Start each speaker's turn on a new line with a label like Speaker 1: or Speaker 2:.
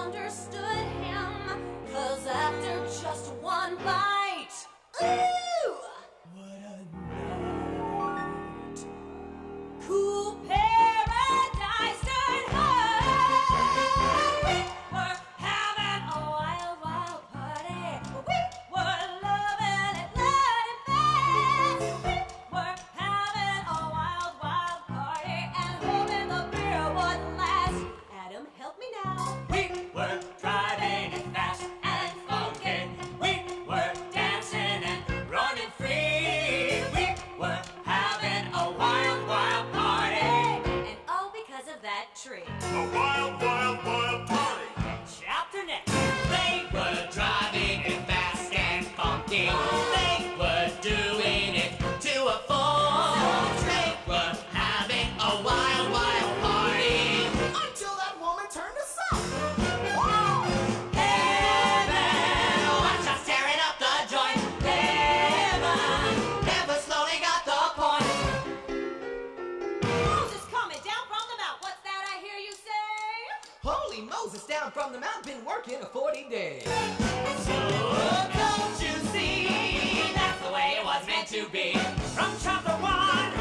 Speaker 1: misunderstood him, 'cause after just one bite, ooh! What a night! Cool paradise turned hot. We were having a wild, wild party. We were loving it, blood and fast. We were having a wild, wild party and hoping the beer wouldn't last. Adam, help me now.
Speaker 2: We were driving it fast and funky. We were dancing and running free. We were having a wild, wild party.
Speaker 1: And all because of that tree.
Speaker 3: A wild, wild, wild party.
Speaker 2: Chapter next. They were driving it fast and funky. They were doing it to a full. They were having a wild, wild party.
Speaker 4: Until that woman turned us up.
Speaker 2: Heaven, watch us tearing up the joint. Heaven, never slowly got the point.
Speaker 1: Moses coming down from the mount. What's that I hear you say?
Speaker 4: Holy Moses, down from the mountain, been working a 40 days.
Speaker 2: So don't you see, that's the way it was meant to be. From chapter 1.